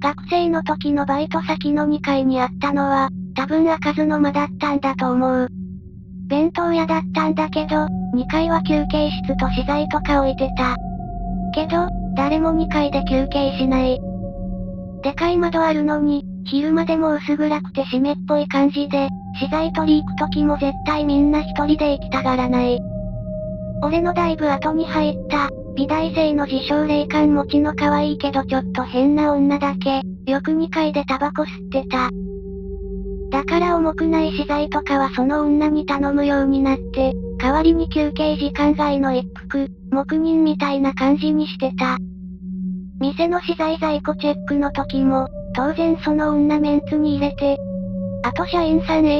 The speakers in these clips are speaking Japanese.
学生の時のバイト先の2階にあったのは、多分開かずの間だったんだと思う。弁当屋だったんだけど、2階は休憩室と資材とか置いてた。けど、誰も2階で休憩しない。でかい窓あるのに、昼間でも薄暗くて湿っぽい感じで、資材取り行く時も絶対みんな一人で行きたがらない。俺のだいぶ後に入った、美大生の自称霊感持ちの可愛いけどちょっと変な女だけ、よく2階でタバコ吸ってた。だから重くない資材とかはその女に頼むようになって、代わりに休憩時間外の一服、黙認みたいな感じにしてた。店の資材在庫チェックの時も、当然その女メンツに入れて、あと社員さん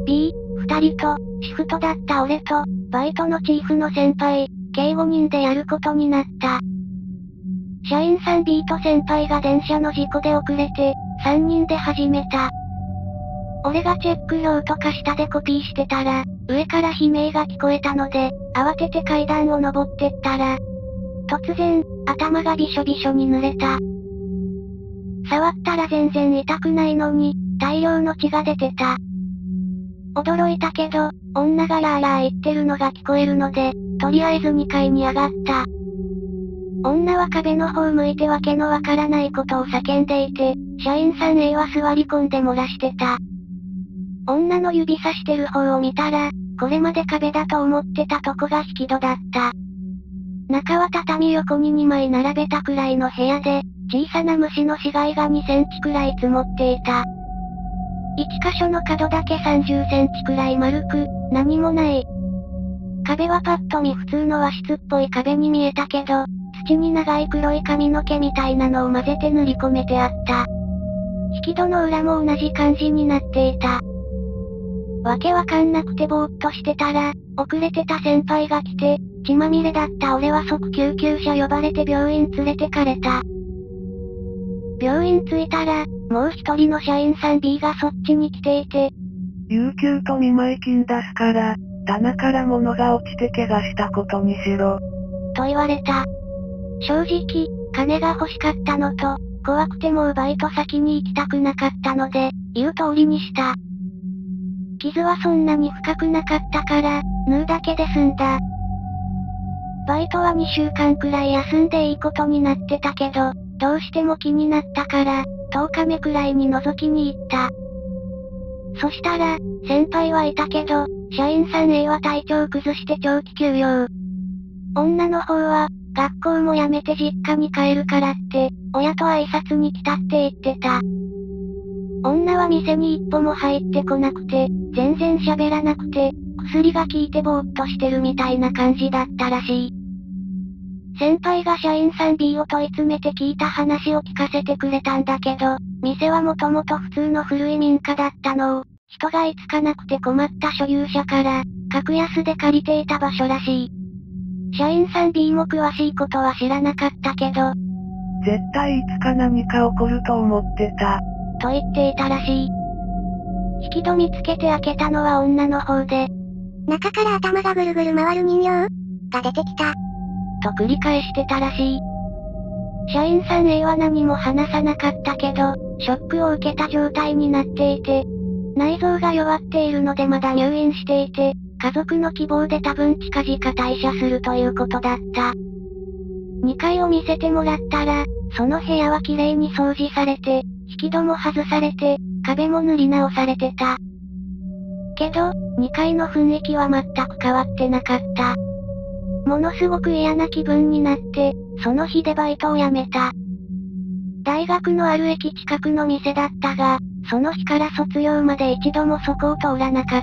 A、B、2人と、シフトだった俺と、バイトのチーフの先輩、計5人でやることになった。社員さん B と先輩が電車の事故で遅れて、3人で始めた。俺がチェック表とか下でコピーしてたら、上から悲鳴が聞こえたので、慌てて階段を登ってったら、突然、頭がびしょびしょに濡れた。触ったら全然痛くないのに、大量の血が出てた。驚いたけど、女がラーラー言ってるのが聞こえるので、とりあえず2階に上がった。女は壁の方向いてわけのわからないことを叫んでいて、社員さん A は座り込んで漏らしてた。女の指さしてる方を見たら、これまで壁だと思ってたとこが引き戸だった。中は畳横に2枚並べたくらいの部屋で、小さな虫の死骸が2センチくらい積もっていた。1箇所の角だけ30センチくらい丸く、何もない。壁はパッと見普通の和室っぽい壁に見えたけど、土に長い黒い髪の毛みたいなのを混ぜて塗り込めてあった。引き戸の裏も同じ感じになっていた。わけわかんなくてぼーっとしてたら、遅れてた先輩が来て、血まみれだった俺は即救急車呼ばれて病院連れてかれた。病院着いたら、もう一人の社員さん B がそっちに来ていて、 有給と見舞金出すから、棚から物が落ちて怪我したことにしろ。 と言われた。正直、金が欲しかったのと、怖くてもうバイト先に行きたくなかったので、言う通りにした。傷はそんなに深くなかったから、縫うだけで済んだ。バイトは2週間くらい休んでいいことになってたけど、どうしても気になったから、10日目くらいに覗きに行った。そしたら、先輩はいたけど、社員さん A は体調崩して長期休養。女の方は、学校も辞めて実家に帰るからって、親と挨拶に来たって言ってた。女は店に一歩も入ってこなくて、全然喋らなくて、薬が効いてぼーっとしてるみたいな感じだったらしい。先輩が社員さん B を問い詰めて聞いた話を聞かせてくれたんだけど、店はもともと普通の古い民家だったのを、人が居つかなくて困った所有者から、格安で借りていた場所らしい。社員さん B も詳しいことは知らなかったけど、 絶対いつか何か起こると思ってた。 と言っていたらしい。引き戸見つけて開けたのは女の方で、 中から頭がぐるぐる回る人形が出てきた。 と繰り返してたらしい。社員さん A は何も話さなかったけど、ショックを受けた状態になっていて、内臓が弱っているのでまだ入院していて、家族の希望で多分近々退社するということだった。2階を見せてもらったら、その部屋は綺麗に掃除されて、引き戸も外されて、壁も塗り直されてた。けど、2階の雰囲気は全く変わってなかった。ものすごく嫌な気分になって、その日でバイトを辞めた。大学のある駅近くの店だったが、その日から卒業まで一度もそこを通らなかった。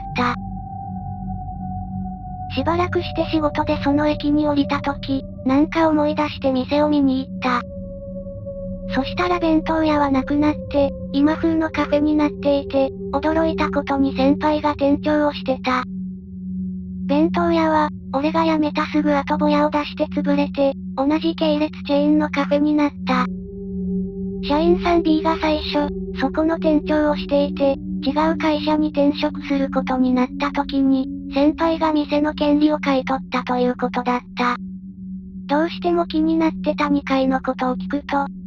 しばらくして仕事でその駅に降りた時、なんか思い出して店を見に行った。そしたら弁当屋はなくなって、今風のカフェになっていて、驚いたことに先輩が店長をしてた。弁当屋は、俺が辞めたすぐ後ぼやを出して潰れて、同じ系列チェーンのカフェになった。社員さん B が最初、そこの店長をしていて、違う会社に転職することになった時に、先輩が店の権利を買い取ったということだった。どうしても気になってた2階のことを聞くと、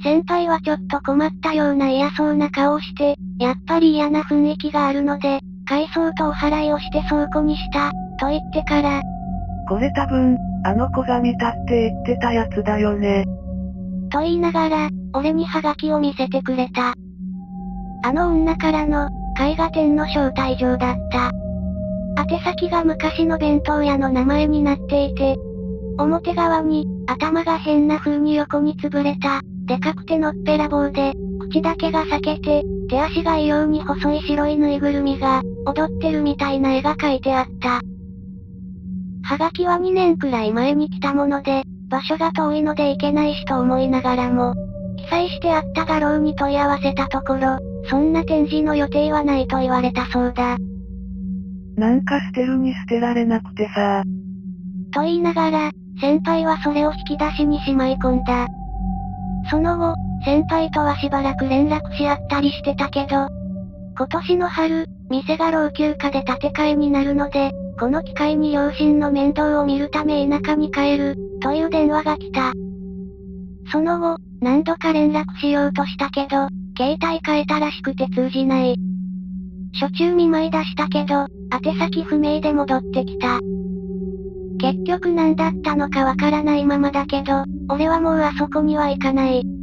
先輩はちょっと困ったような嫌そうな顔をして、やっぱり嫌な雰囲気があるので、改装とお祓いをして倉庫にした、と言ってから、 これ多分、あの子が見たって言ってたやつだよね。 と言いながら、俺にハガキを見せてくれた。あの女からの、絵画展の招待状だった。宛先が昔の弁当屋の名前になっていて、表側に、頭が変な風に横に潰れた、でかくてのっぺらぼうで、口だけが裂けて、手足が異様に細い白いぬいぐるみが、踊ってるみたいな絵が描いてあった。はがきは2年くらい前に来たもので、場所が遠いので行けないしと思いながらも、記載してあった画廊に問い合わせたところ、そんな展示の予定はないと言われたそうだ。 なんか捨てるに捨てられなくてさ。 と言いながら、先輩はそれを引き出しにしまい込んだ。その後、先輩とはしばらく連絡し合ったりしてたけど、今年の春、店が老朽化で建て替えになるので、この機会に両親の面倒を見るため田舎に帰る、という電話が来た。その後、何度か連絡しようとしたけど、携帯変えたらしくて通じない。初中見舞い出したけど、宛先不明で戻ってきた。結局何だったのかわからないままだけど、俺はもうあそこには行かない。